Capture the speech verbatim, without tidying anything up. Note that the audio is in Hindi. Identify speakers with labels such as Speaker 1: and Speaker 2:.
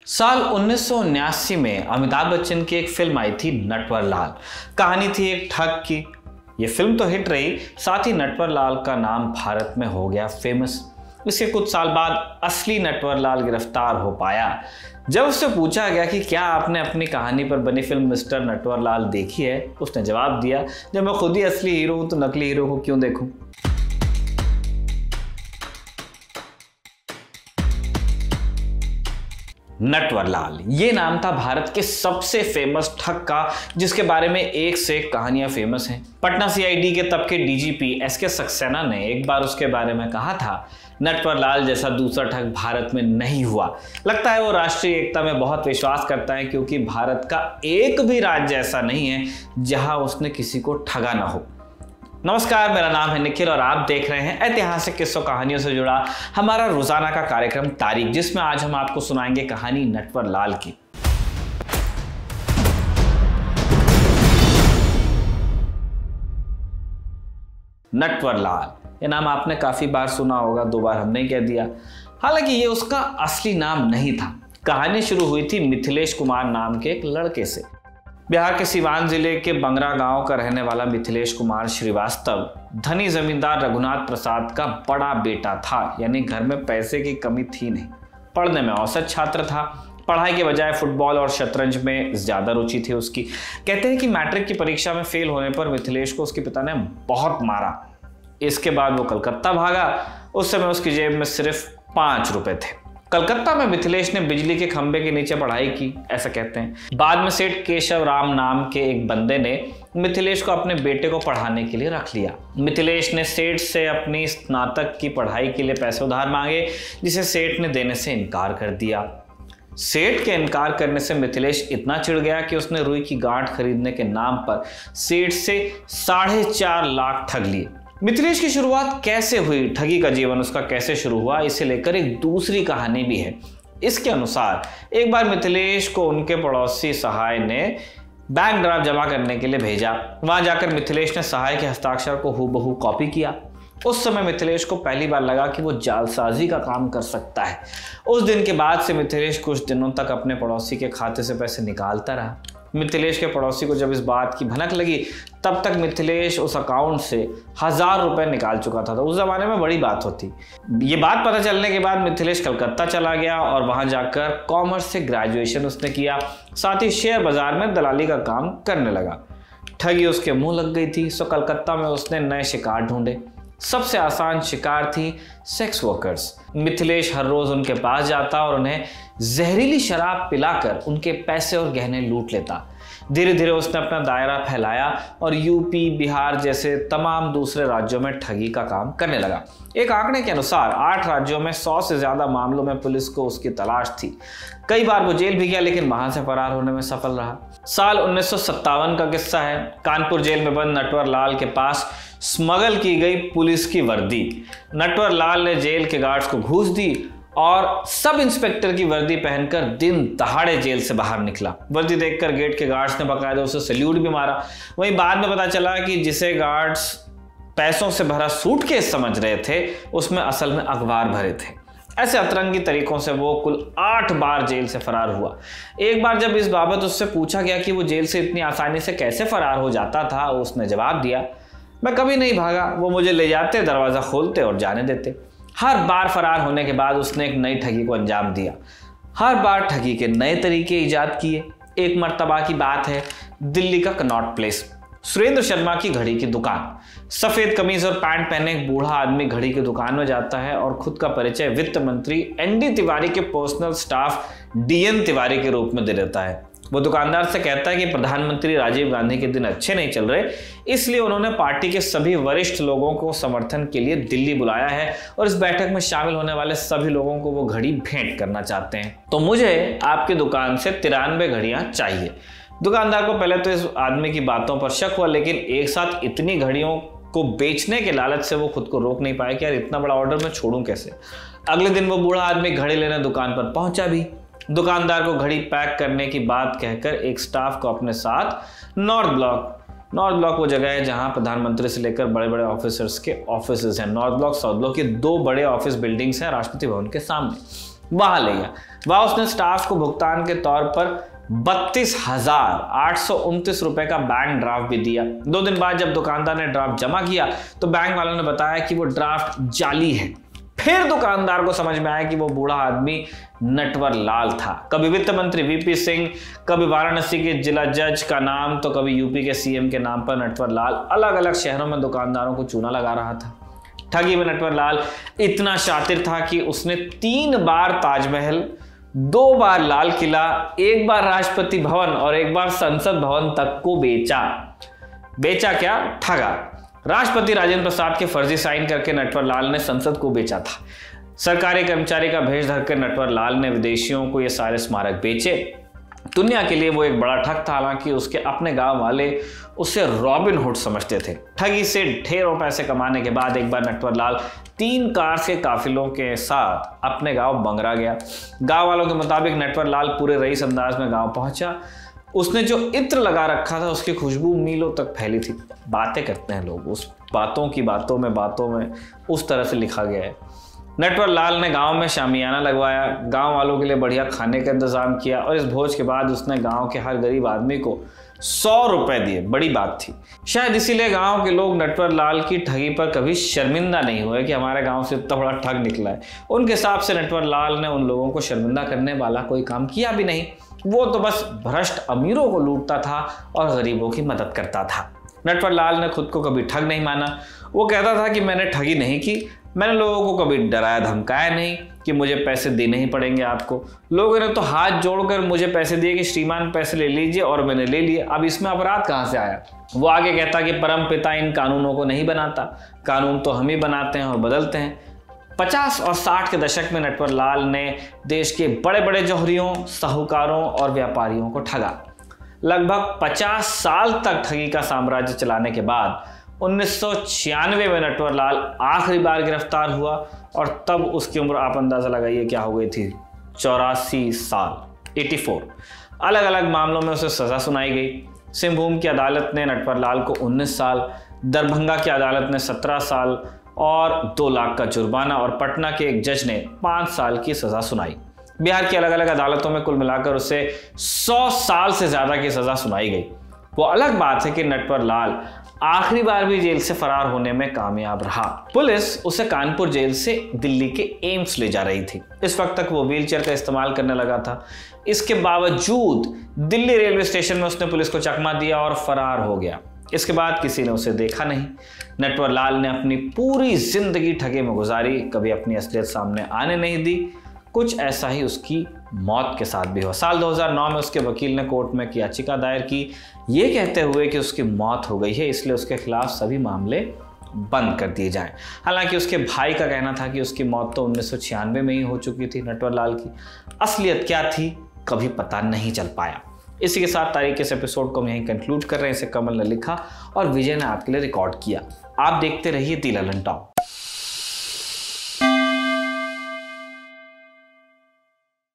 Speaker 1: साल उन्नीस सौ उन्यासी में अमिताभ बच्चन की एक फिल्म आई थी नटवरलाल। कहानी थी एक ठग की। ये फिल्म तो हिट रही, साथ ही नटवरलाल का नाम भारत में हो गया फेमस। इसके कुछ साल बाद असली नटवरलाल गिरफ्तार हो पाया। जब उससे पूछा गया कि क्या आपने अपनी कहानी पर बनी फिल्म मिस्टर नटवरलाल देखी है, उसने जवाब दिया, जब मैं खुद ही असली हीरो हूं तो नकली हीरो को क्यों देखूं। नटवरलाल ये नाम था भारत के सबसे फेमस ठग का, जिसके बारे में एक से एक कहानियां फेमस हैं। पटना सीआईडी के तब के डीजीपी एस के सक्सेना ने एक बार उसके बारे में कहा था, नटवरलाल जैसा दूसरा ठग भारत में नहीं हुआ। लगता है वो राष्ट्रीय एकता में बहुत विश्वास करता है, क्योंकि भारत का एक भी राज्य ऐसा नहीं है जहां उसने किसी को ठगा ना हो। नमस्कार, मेरा नाम है निखिल और आप देख रहे हैं ऐतिहासिक किस्सों कहानियों से जुड़ा हमारा रोजाना का कार्यक्रम तारीख, जिसमें आज हम आपको सुनाएंगे कहानी नटवरलाल की। नटवरलाल ये नाम आपने काफी बार सुना होगा, दो बार हमने कह दिया। हालांकि ये उसका असली नाम नहीं था। कहानी शुरू हुई थी मिथिलेश कुमार नाम के एक लड़के से। बिहार के सीवान जिले के बंगरा गांव का रहने वाला मिथिलेश कुमार श्रीवास्तव धनी जमींदार रघुनाथ प्रसाद का बड़ा बेटा था, यानी घर में पैसे की कमी थी नहीं। पढ़ने में औसत छात्र था। पढ़ाई के बजाय फुटबॉल और शतरंज में ज्यादा रुचि थी उसकी। कहते हैं कि मैट्रिक की परीक्षा में फेल होने पर मिथिलेश को उसके पिता ने बहुत मारा। इसके बाद वो कलकत्ता भागा। उस समय उसकी जेब में सिर्फ पांच रुपए थे। कलकत्ता में मिथिलेश ने बिजली के खंभे के नीचे पढ़ाई की, ऐसा कहते हैं। बाद में सेठ केशव राम नाम के एक बंदे ने मिथिलेश को अपने बेटे को पढ़ाने के लिए रख लिया। मिथिलेश ने सेठ से अपनी स्नातक की पढ़ाई के लिए पैसे उधार मांगे, जिसे सेठ ने देने से इनकार कर दिया। सेठ के इनकार करने से मिथिलेश इतना चिढ़ गया कि उसने रुई की गांठ खरीदने के नाम पर सेठ से साढ़े चार लाख ठग लिए। मिथिलेश की शुरुआत कैसे हुई, ठगी का जीवन उसका कैसे शुरू हुआ, इसे लेकर एक दूसरी कहानी भी है। इसके अनुसार एक बार मिथिलेश को उनके पड़ोसी सहाय ने बैंक ड्राफ्ट जमा करने के लिए भेजा। वहां जाकर मिथिलेश ने सहाय के हस्ताक्षर को हूबहू कॉपी किया। उस समय मिथिलेश को पहली बार लगा कि वो जालसाजी का काम कर सकता है। उस दिन के बाद से मिथिलेश कुछ दिनों तक अपने पड़ोसी के खाते से पैसे निकालता रहा। मिथिलेश के पड़ोसी को जब इस बात की भनक लगी, तब तक मिथिलेश उस अकाउंट से हजार रुपए निकाल चुका था। तो उस जमाने में बड़ी बात होती। ये बात पता चलने के बाद मिथिलेश कलकत्ता चला गया और वहां जाकर कॉमर्स से ग्रेजुएशन उसने किया। साथ ही शेयर बाजार में दलाली का काम करने लगा। ठगी उसके मुंह लग गई थी, सो कलकत्ता में उसने नए शिकार ढूंढे। सबसे आसान शिकार थी सेक्स वर्कर्स। मिथिलेश हर रोज उनके पास जाता और उन्हें जहरीली शराब पिलाकर उनके पैसे और गहने लूट लेता। धीरे धीरे उसने अपना दायरा फैलाया और यूपी, बिहार जैसे तमाम दूसरे राज्यों में ठगी का काम करने लगा। एक आंकड़े के अनुसार आठ राज्यों में सौ से ज्यादा मामलों में पुलिस को उसकी तलाश थी। कई बार वो जेल भी गया, लेकिन वहां से फरार होने में सफल रहा। साल उन्नीस सौ सत्तावन का किस्सा है। कानपुर जेल में बंद नटवरलाल के पास स्मगल की गई पुलिस की वर्दी। नटवरलाल ने जेल के गार्ड्स को घूस दी और सब इंस्पेक्टर की वर्दी पहनकर दिन दहाड़े जेल से बाहर निकला। वर्दी देखकर गेट के गार्ड्स ने बकायदा उसे सैल्यूट भी मारा। वहीं बाद में पता चला कि जिसे गार्ड्स पैसों से भरा सूटकेस समझ रहे थे, उसमें असल में अखबार भरे थे। ऐसे अतरंगी तरीकों से वो कुल आठ बार जेल से फरार हुआ। एक बार जब इस बाबत उससे पूछा गया कि वो जेल से इतनी आसानी से कैसे फरार हो जाता था, उसने जवाब दिया, मैं कभी नहीं भागा। वो मुझे ले जाते, दरवाजा खोलते और जाने देते। हर बार फरार होने के बाद उसने एक नई ठगी को अंजाम दिया। हर बार ठगी के नए तरीके इजाद किए। एक मर्तबा की बात है, दिल्ली का कनॉट प्लेस। सुरेंद्र शर्मा की घड़ी की दुकान। सफेद कमीज और पैंट पहने एक बूढ़ा आदमी घड़ी की दुकान में जाता है और खुद का परिचय वित्त मंत्री एन डी तिवारी के personal staff D N Tiwari के रूप में दे देता है। वो दुकानदार से कहता है कि प्रधानमंत्री राजीव गांधी के दिन अच्छे नहीं चल रहे, इसलिए उन्होंने पार्टी के सभी वरिष्ठ लोगों को समर्थन के लिए दिल्ली बुलाया है और इस बैठक में शामिल होने वाले सभी लोगों को वो घड़ी भेंट करना चाहते हैं। तो मुझे आपकी दुकान से तिरानवे घड़ियां चाहिए। दुकानदार को पहले तो इस आदमी की बातों पर शक हुआ, लेकिन एक साथ इतनी घड़ियों को बेचने के लालच से वो खुद को रोक नहीं पाया कि यार इतना बड़ा ऑर्डर मैं छोड़ूं कैसे। अगले दिन वो बूढ़ा आदमी घड़ी लेने दुकान पर पहुंचा भी। दुकानदार को घड़ी पैक करने की बात कहकर एक स्टाफ को अपने साथ नॉर्थ ब्लॉक नॉर्थ ब्लॉक वो जगह है जहां प्रधानमंत्री से लेकर बड़े बड़े ऑफिसर्स के ऑफिसेज हैं। नॉर्थ ब्लॉक, साउथ ब्लॉक, ये दो बड़े ऑफिस बिल्डिंग्स हैं राष्ट्रपति भवन के सामने। वहां ले गया। वहां उसने स्टाफ को भुगतान के तौर पर बत्तीस हजार आठ सौ उनतीस रुपए का बैंक ड्राफ्ट भी दिया। दो दिन बाद जब दुकानदार ने ड्राफ्ट जमा किया तो बैंक वालों ने बताया कि वो ड्राफ्ट जाली है। फिर दुकानदार को समझ में आया कि वो बूढ़ा आदमी नटवर लाल था। कभी वित्त मंत्री वीपी सिंह, कभी वाराणसी के जिला जज का नाम, तो कभी यूपी के सीएम के नाम पर नटवर लाल अलग अलग शहरों में दुकानदारों को चूना लगा रहा था। ठगी में नटवर लाल इतना शातिर था कि उसने तीन बार ताजमहल, दो बार लाल किला, एक बार राष्ट्रपति भवन और एक बार संसद भवन तक को बेचा। बेचा क्या? ठगा। राष्ट्रपति राजेंद्र प्रसाद के फर्जी साइन करके नटवर लाल ने संसद को बेचा था। सरकारी कर्मचारी का भेष धरकर नटवर लाल ने विदेशियों को ये सारे स्मारक बेचे। दुनिया के लिए वो एक बड़ा ठग था, हालांकि उसके अपने गांव वाले उसे रॉबिन हुड समझते थे। ठगी से ढेरों पैसे कमाने के बाद एक बार नटवर लाल तीन कार के काफिलों के साथ अपने गांव बंगरा गया। गांव वालों के मुताबिक नटवर लाल पूरे रईस अंदाज में गांव पहुंचा। उसने जो इत्र लगा रखा था उसकी खुशबू मीलों तक फैली थी। बातें करते हैं लोग, उस बातों की बातों में बातों में उस तरह से लिखा गया है। नटवर लाल ने गांव में शामियाना लगवाया, गांव वालों के लिए बढ़िया खाने का इंतजाम किया और इस भोज के बाद उसने गांव के हर गरीब आदमी को सौ रुपए दिए। बड़ी बात थी। शायद इसीलिए गांव के लोग नटवर लाल की ठगी पर कभी शर्मिंदा नहीं हुए कि हमारे गांव से इतना बड़ा ठग निकला है। उनके हिसाब से नटवर लाल ने उन लोगों को शर्मिंदा करने वाला कोई काम किया भी नहीं। वो तो बस भ्रष्ट अमीरों को लूटता था और गरीबों की मदद करता था। नटवर लाल ने खुद को कभी ठग नहीं माना। वो कहता था कि मैंने ठगी नहीं की, मैंने लोगों को कभी डराया धमकाया नहीं कि मुझे पैसे देने ही पड़ेंगे आपको। लोगों ने तो हाथ जोड़कर मुझे पैसे दिए कि श्रीमान पैसे ले लीजिए, और मैंने ले लिए। अब इसमें अपराध कहाँ से आया? वो आगे कहता कि परम पिता इन कानूनों को नहीं बनाता, कानून तो हम ही बनाते हैं और बदलते हैं। पचास और साठ के दशक में नटवर लाल ने देश के बड़े बड़े जौहरियों, साहूकारों और व्यापारियों को ठगा। लगभग पचास साल तक ठगी का साम्राज्य चलाने के बाद उन्नीस सौ छियानवे में नटवर लाल आखिरी बार गिरफ्तार हुआ और तब उसकी उम्र आप अंदाजा लगाइए क्या हो गई थी, चौरासी साल, चौरासी। अलग अलग मामलों में उसे सजा सुनाई गई। सिंहभूम की अदालत ने नटवर लाल को उन्नीस साल, दरभंगा की अदालत ने सत्रह साल और दो लाख का जुर्माना, और पटना के एक जज ने पाँच साल की सजा सुनाई। बिहार की अलग अलग अदालतों में कुल मिलाकर उसे सौ साल से ज्यादा की सजा सुनाई गई। वो अलग बात है कि नटवर लाल आखिरी बार भी जेल से फरार होने में कामयाब रहा। पुलिस उसे कानपुर जेल से दिल्ली के एम्स ले जा रही थी। इस वक्त तक वो व्हीलचेयर का इस्तेमाल करने लगा था। इसके बावजूद दिल्ली रेलवे स्टेशन में उसने पुलिस को चकमा दिया और फरार हो गया। इसके बाद किसी ने उसे देखा नहीं। नटवर लाल ने अपनी पूरी जिंदगी ठगे में गुजारी, कभी अपनी असलियत सामने आने नहीं दी। कुछ ऐसा ही उसकी मौत के साथ भी हुआ। साल दो हज़ार नौ में उसके वकील ने कोर्ट में एक याचिका दायर की, ये कहते हुए कि उसकी मौत हो गई है, इसलिए उसके खिलाफ सभी मामले बंद कर दिए जाएं। हालांकि उसके भाई का कहना था कि उसकी मौत तो उन्नीस सौ छियानवे में ही हो चुकी थी। नटवर लाल की असलियत क्या थी कभी पता नहीं चल पाया। इसी के साथ तारीख के इस एपिसोड को हम यहीं कंक्लूड कर रहे हैं। इसे कमल ने लिखा और विजय ने आपके लिए रिकॉर्ड किया। आप देखते रहिए दी ललन टॉक।